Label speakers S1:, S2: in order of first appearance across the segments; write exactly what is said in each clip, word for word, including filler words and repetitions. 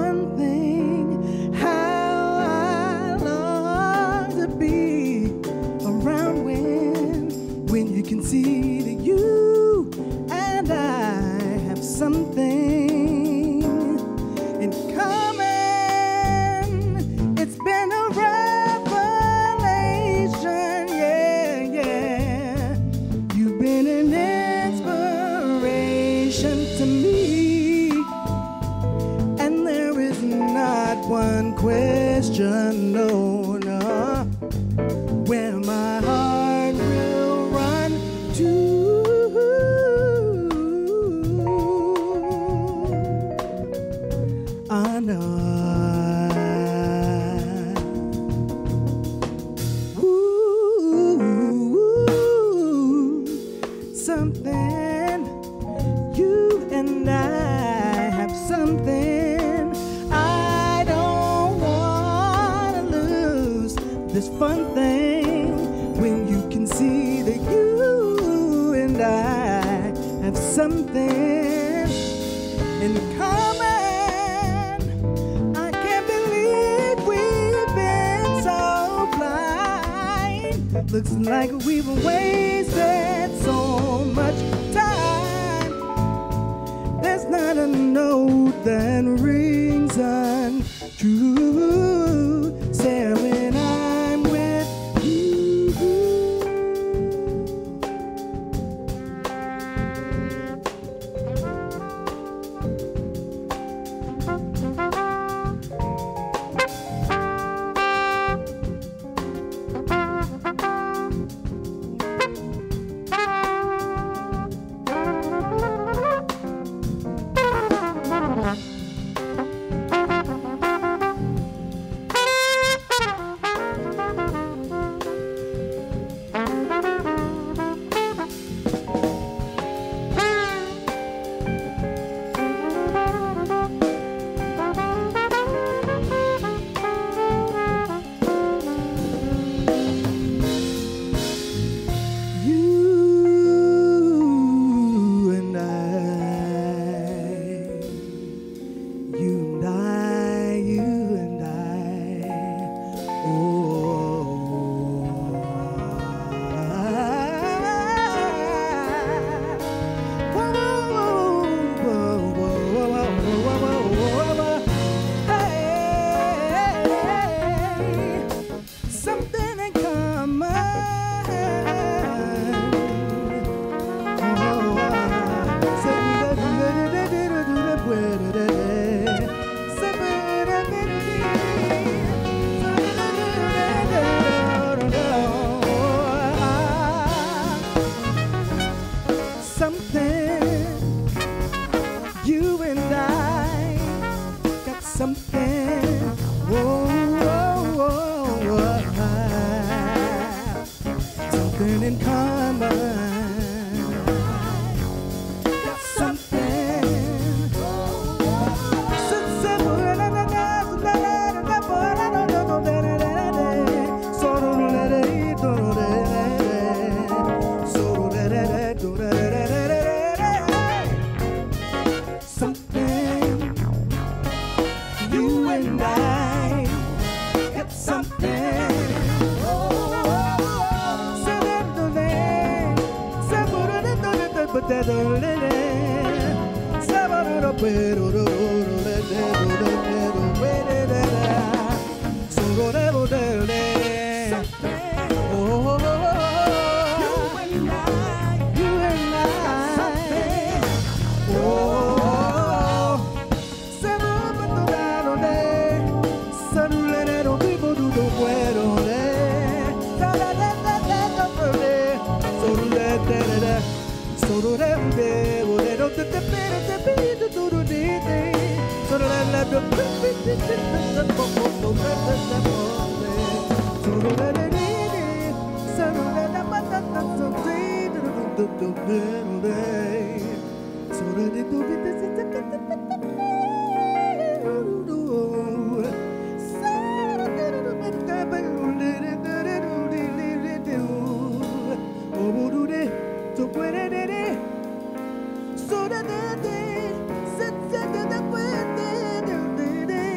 S1: one thing, how I long to be around when, when you can see that you and I have something in common. It's been a revelation, yeah, yeah. You've been an inspiration to me, and there is not one question, no, no, where my heart will run to. I know. Something, you and I have something. I don't want to lose this fun thing when you can see that you and I have something in common. I can't believe we've been so blind. Looks like we've wasted so much time. There's not a note that rings untrue. Say when I'm with you. So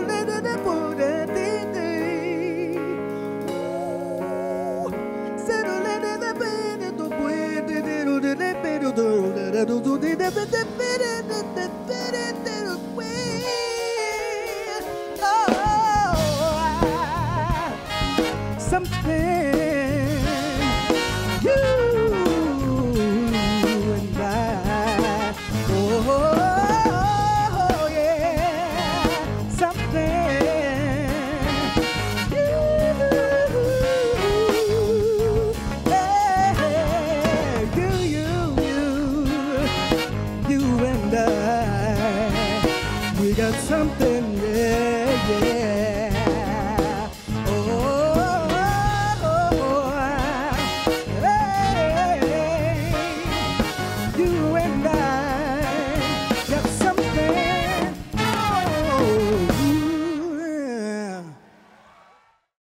S1: Something, yeah, yeah.